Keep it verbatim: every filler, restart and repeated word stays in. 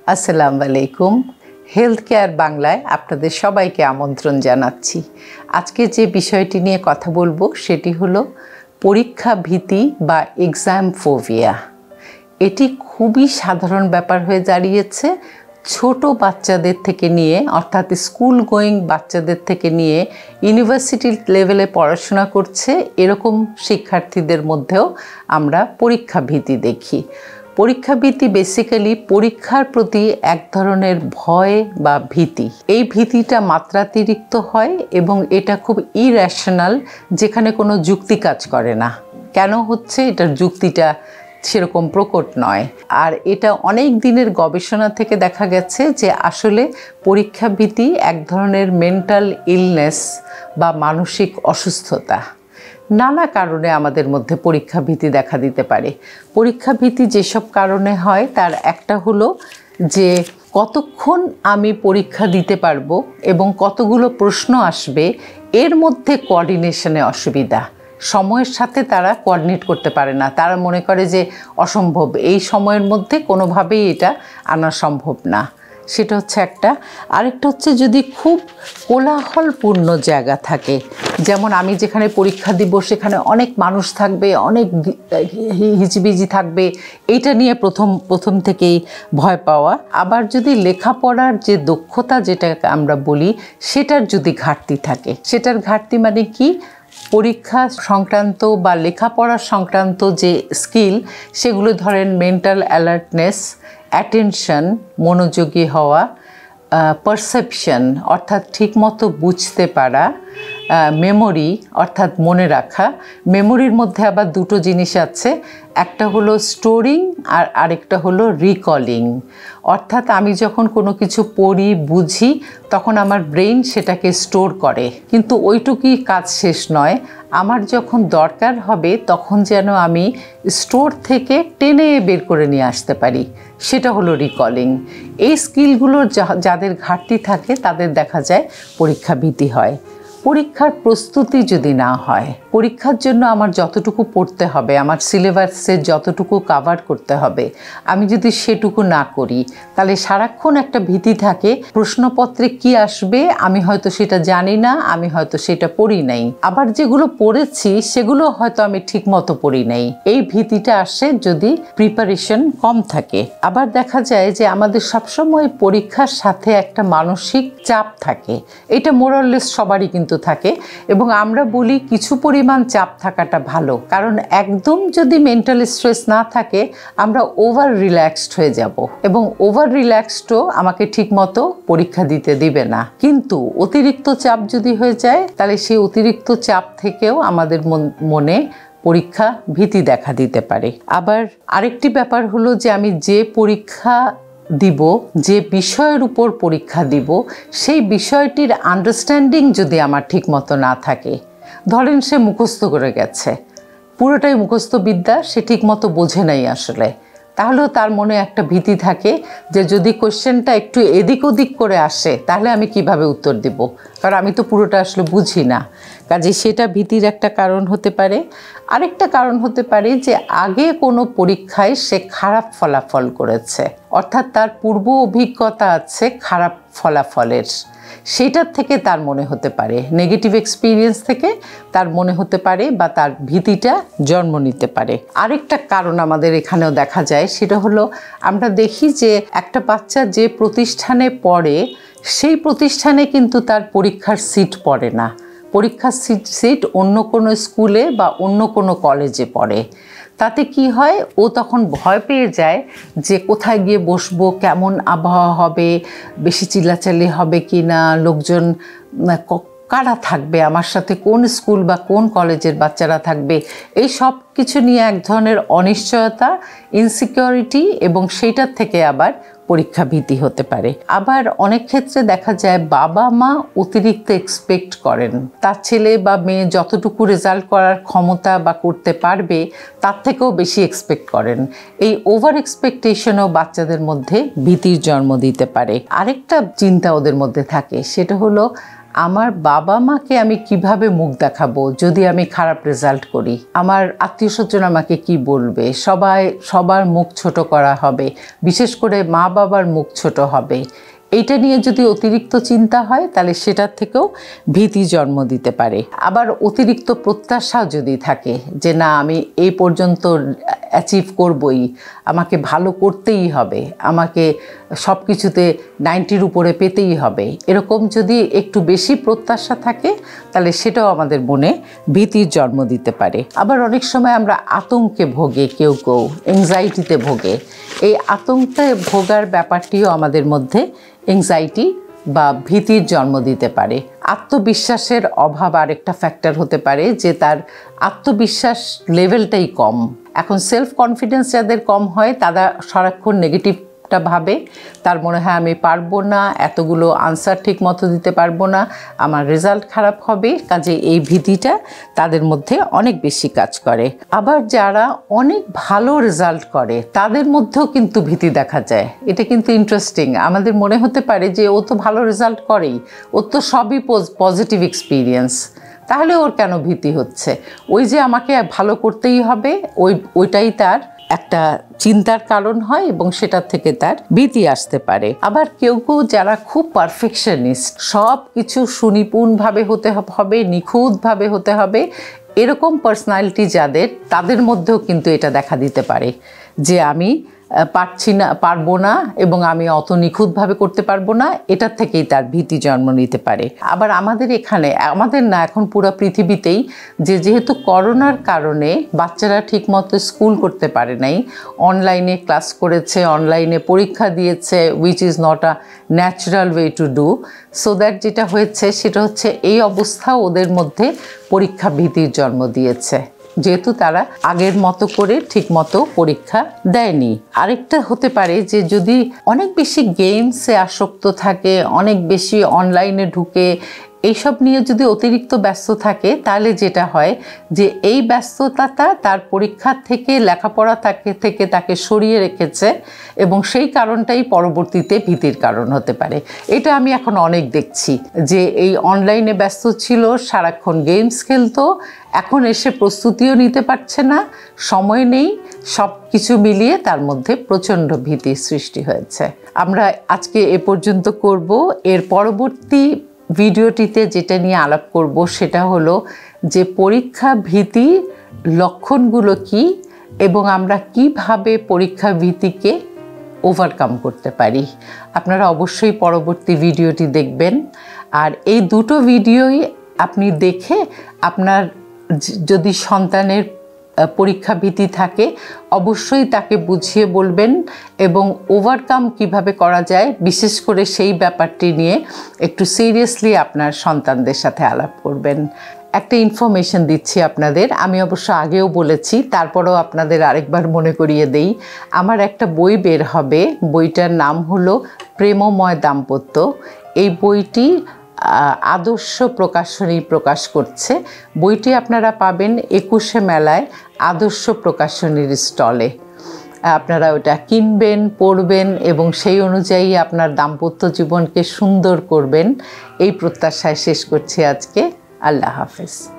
আসসালামু আলাইকুম। Health care বাংলায় আপনাদের সবাইকে আমন্ত্রণ জানাচ্ছি। আজকে যে বিষয়টি নিয়ে কথা বলবো সেটি হলো পরীক্ষা ভীতি বা এক্সাম ফোবিয়া। এটি খুবই সাধারণ ব্যাপার হয়ে দাঁড়িয়েছে ছোট বাচ্চাদের থেকে নিয়ে, অর্থাৎ স্কুল গোয়িং বাচ্চাদের থেকে নিয়ে ইউনিভার্সিটি লেভেলে পড়াশোনা করছে এরকম শিক্ষার্থীদের মধ্যেও আমরা পরীক্ষা ভীতি দেখি। পরীক্ষা ভীতি বেসিক্যালি পরীক্ষার প্রতি এক ধরনের ভয় বা ভীতি। এই ভীতিটা মাত্রাতিরিক্ত হয় এবং এটা খুব ইরেশনাল, যেখানে কোনো যুক্তি কাজ করে না। কেন হচ্ছে এটার যুক্তিটা সেরকম প্রকট নয়। আর এটা অনেক দিনের গবেষণা থেকে দেখা গেছে যে আসলে পরীক্ষা ভীতি এক ধরনের মেন্টাল ইলনেস বা মানসিক অসুস্থতা। নানা কারণে আমাদের মধ্যে পরীক্ষা ভীতি দেখা দিতে পারে। পরীক্ষা ভীতি যেসব কারণে হয় তার একটা হলো যে কতক্ষণ আমি পরীক্ষা দিতে পারবো এবং কতগুলো প্রশ্ন আসবে, এর মধ্যে কোঅর্ডিনেশনে অসুবিধা। সময়ের সাথে তারা কোঅর্ডিনেট করতে পারে না, তারা মনে করে যে অসম্ভব, এই সময়ের মধ্যে কোনোভাবেই এটা আনা সম্ভব না। সেটা হচ্ছে একটা। আরেকটা হচ্ছে যদি খুব কোলাহলপূর্ণ জায়গা থাকে, যেমন আমি যেখানে পরীক্ষা দিব সেখানে অনেক মানুষ থাকবে, অনেক হিজিবিজি থাকবে, এইটা নিয়ে প্রথম প্রথম থেকেই ভয় পাওয়া। আবার যদি লেখাপড়ার যে দক্ষতা যেটা আমরা বলি সেটার যদি ঘাটতি থাকে, সেটার ঘাটতি মানে কি, পরীক্ষা সংক্রান্ত বা লেখাপড়া সংক্রান্ত যে স্কিল সেগুলো ধরেন মেন্টাল অ্যালার্টনেস, অ্যাটেনশন মনোযোগী হওয়া, পারসেপশন অর্থাৎ ঠিকমতো বুঝতে পারা, মেমোরি অর্থাৎ মনে রাখা। মেমোরির মধ্যে আবার দুটো জিনিস আছে, একটা হলো স্টোরিং আর আরেকটা হলো রিকলিং। অর্থাৎ আমি যখন কোনো কিছু পড়ি বুঝি তখন আমার ব্রেইন সেটাকে স্টোর করে, কিন্তু ওইটুকুই কাজ শেষ নয়, আমার যখন দরকার হবে তখন যেন আমি স্টোর থেকে টেনে বের করে নিয়ে আসতে পারি, সেটা হলো রিকলিং। এই স্কিলগুলোর যাদের ঘাটতি থাকে তাদের দেখা যায় পরীক্ষা ভীতি হয়। পরীক্ষার প্রস্তুতি যদি না হয়, পরীক্ষার জন্য আমার যতটুকু পড়তে হবে, আমার সিলেবাসে যতটুকু কাভার করতে হবে, আমি যদি সেটুকু না করি তাহলে সারাক্ষণ একটা ভীতি থাকে প্রশ্নপত্রে কি আসবে, আমি হয়তো সেটা জানি না, আমি হয়তো সেটা পড়ি নাই, আবার যেগুলো পড়েছি সেগুলো হয়তো আমি ঠিক মতো পড়ি নাই। এই ভীতিটা আসে যদি প্রিপারেশন কম থাকে। আবার দেখা যায় যে আমাদের সবসময় পরীক্ষার সাথে একটা মানসিক চাপ থাকে, এটা মোরাললেস সবারই কিন্তু থাকে, এবং আমরা বলি কিছু পরিমাণ চাপ থাকাটা ভালো, কারণ একদম যদি মেন্টাল স্ট্রেস না থাকে আমরা ওভার রিল্যাক্সড হয়ে যাব এবং ওভার রিল্যাক্সডও আমাকে ঠিকমতো পরীক্ষা দিতে দিবে না। কিন্তু অতিরিক্ত চাপ যদি হয়ে যায় তাহলে সেই অতিরিক্ত চাপ থেকেও আমাদের মনে পরীক্ষা ভীতি দেখা দিতে পারে। আবার আরেকটি ব্যাপার হলো যে আমি যে পরীক্ষা দিব, যে বিষয়ের উপর পরীক্ষা দিব, সেই বিষয়টির আন্ডারস্ট্যান্ডিং যদি আমার ঠিক মতো না থাকে, ধরেন সে মুখস্থ করে গেছে, পুরোটাই মুখস্থ বিদ্যা, সে ঠিক মতো বোঝে নাই আসলে, তাহলেও তার মনে একটা ভীতি থাকে যে যদি কোশ্চেনটা একটু এদিক ওদিক করে আসে তাহলে আমি কিভাবে উত্তর দিব, কারণ আমি তো পুরোটা আসলে বুঝি না। কাজে সেটা ভীতির একটা কারণ হতে পারে। আরেকটা কারণ হতে পারে যে আগে কোনো পরীক্ষায় সে খারাপ ফলাফল করেছে, অর্থাৎ তার পূর্ব অভিজ্ঞতা আছে খারাপ ফলাফলের, সেটার থেকে তার মনে হতে পারে, নেগেটিভ এক্সপিরিয়েন্স থেকে তার মনে হতে পারে বা তার ভীতিটা জন্ম নিতে পারে। আরেকটা কারণ আমাদের এখানেও দেখা যায়, সেটা হলো আমরা দেখি যে একটা বাচ্চা যে প্রতিষ্ঠানে পড়ে সেই প্রতিষ্ঠানে কিন্তু তার পরীক্ষার সিট পড়ে না, পরীক্ষার সিট সিট অন্য কোনো স্কুলে বা অন্য কোনো কলেজে পড়ে। তাতে কি হয়, ও তখন ভয় পেয়ে যায় যে কোথায় গিয়ে বসবো, কেমন আবহাওয়া হবে, বেশি চিল্লাচাল্লি হবে কি না, লোকজন কারা থাকবে আমার সাথে, কোন স্কুল বা কোন কলেজের বাচ্চারা থাকবে, এই সব কিছু নিয়ে এক ধরনের অনিশ্চয়তা, ইনসিকিউরিটি, এবং সেইটার থেকে আবার পরীক্ষা ভীতি হতে পারে। আবার অনেক ক্ষেত্রে দেখা যায় বাবা মা অতিরিক্ত এক্সপেক্ট করেন, তার ছেলে বা মেয়ে যতটুকু রেজাল্ট করার ক্ষমতা বা করতে পারবে তার থেকেও বেশি এক্সপেক্ট করেন। এই ওভার এক্সপেকটেশনও বাচ্চাদের মধ্যে ভীতির জন্ম দিতে পারে। আরেকটা চিন্তা ওদের মধ্যে থাকে, সেটা হলো আমার বাবা মাকে আমি কিভাবে মুখ দেখাবো যদি আমি খারাপ রেজাল্ট করি, আমার আত্মীয় স্বজন আমাকে কি বলবে, সবাই সবার মুখ ছোট করা হবে, বিশেষ করে মা বাবার মুখ ছোট হবে, এইটা নিয়ে যদি অতিরিক্ত চিন্তা হয় তাহলে সেটার থেকেও ভীতি জন্ম দিতে পারে। আবার অতিরিক্ত প্রত্যাশাও যদি থাকে যে না আমি এই পর্যন্ত অ্যাচিভ করবই, আমাকে ভালো করতেই হবে, আমাকে সব কিছুতে নাইনটির উপরে পেতেই হবে, এরকম যদি একটু বেশি প্রত্যাশা থাকে তাহলে সেটাও আমাদের মনে ভীতির জন্ম দিতে পারে। আবার অনেক সময় আমরা আতঙ্কে ভোগে, কেউ কেউ এংজাইটিতে ভোগে। এই আতঙ্কে ভোগার ব্যাপারটিও আমাদের মধ্যে এংজাইটি বা ভীতির জন্ম দিতে পারে। আত্মবিশ্বাসের অভাব আরেকটা ফ্যাক্টর হতে পারে, যে তার আত্মবিশ্বাস লেভেলটাই কম। এখন সেলফ কনফিডেন্স যাদের কম হয় তারা সারাক্ষণ নেগেটিভটা ভাবে, তার মনে হয় আমি পারবো না, এতগুলো আনসার ঠিক মতো দিতে পারবো না, আমার রেজাল্ট খারাপ হবে, কাজে এই ভীতিটা তাদের মধ্যে অনেক বেশি কাজ করে। আবার যারা অনেক ভালো রেজাল্ট করে তাদের মধ্যেও কিন্তু ভীতি দেখা যায়। এটা কিন্তু ইন্টারেস্টিং। আমাদের মনে হতে পারে যে ও তো ভালো রেজাল্ট করেই, ওর তো সবই পজিটিভ এক্সপিরিয়েন্স, তাহলে ওর কেন ভীতি হচ্ছে? ওই যে আমাকে ভালো করতেই হবে, ওই ওইটাই তার একটা চিন্তার কারণ হয় এবং সেটার থেকে তার ভীতি আসতে পারে। আবার কেউ কেউ যারা খুব পারফেকশনিস্ট, সব কিছু সুনিপুণভাবে হতে হবে, নিখুঁতভাবে হতে হবে, এরকম পার্সোনালিটি যাদের, তাদের মধ্যেও কিন্তু এটা দেখা দিতে পারে যে আমি পারছি না, পারবো না এবং আমি অত নিখুঁতভাবে করতে পারবো না, এটার থেকেই তার ভীতি জন্ম নিতে পারে। আবার আমাদের এখানে, আমাদের না এখন পুরো পৃথিবীতেই, যে যেহেতু করোনার কারণে বাচ্চারা ঠিকমতো স্কুল করতে পারে নাই, অনলাইনে ক্লাস করেছে, অনলাইনে পরীক্ষা দিয়েছে, which is not a natural way to do, so that যেটা হয়েছে সেটা হচ্ছে এই অবস্থা ওদের মধ্যে পরীক্ষা ভীতির জন্ম দিয়েছে, যেহেতু তারা আগের মতো করে ঠিক মতো পরীক্ষা দেয়নি। আরেকটা হতে পারে যে যদি অনেক বেশি গেমসে আসক্ত থাকে, অনেক বেশি অনলাইনে ঢুকে এইসব নিয়ে যদি অতিরিক্ত ব্যস্ত থাকে, তাহলে যেটা হয় যে এই ব্যস্ততাটা তার পরীক্ষার থেকে, লেখাপড়া তাকে থেকে তাকে সরিয়ে রেখেছে এবং সেই কারণটাই পরবর্তীতে ভীতির কারণ হতে পারে। এটা আমি এখন অনেক দেখছি যে এই অনলাইনে ব্যস্ত ছিল, সারাক্ষণ গেমস খেলতো, এখন এসে প্রস্তুতিও নিতে পারছে না, সময় নেই, সব কিছু মিলিয়ে তার মধ্যে প্রচণ্ড ভীতির সৃষ্টি হয়েছে। আমরা আজকে এ পর্যন্ত করব। এর পরবর্তী ভিডিওটিতে যেটা নিয়ে আলাপ করব সেটা হলো যে পরীক্ষা ভীতি লক্ষণগুলো কি এবং আমরা কিভাবে পরীক্ষা ভীতিকে ওভারকাম করতে পারি। আপনারা অবশ্যই পরবর্তী ভিডিওটি দেখবেন। আর এই দুটো ভিডিওই আপনি দেখে আপনার যদি সন্তানের পরীক্ষা ভীতি থাকে অবশ্যই তাকে বুঝিয়ে বলবেন এবং ওভারকাম কিভাবে করা যায় বিশেষ করে সেই ব্যাপারটি নিয়ে একটু সিরিয়াসলি আপনার সন্তানদের সাথে আলাপ করবেন। একটা ইনফরমেশন দিচ্ছি আপনাদের, আমি অবশ্য আগেও বলেছি, তারপরেও আপনাদের আরেকবার মনে করিয়ে দেই। আমার একটা বই বের হবে, বইটার নাম হলো প্রেমময় দাম্পত্য। এই বইটি আদর্শ প্রকাশনী প্রকাশ করছে। বইটি আপনারা পাবেন একুশে মেলায় আদর্শ প্রকাশনীর স্টলে। আপনারা ওটা কিনবেন, পড়বেন এবং সেই অনুযায়ী আপনার দাম্পত্য জীবনকে সুন্দর করবেন, এই প্রত্যাশায় শেষ করছি আজকে। আল্লাহ হাফেজ।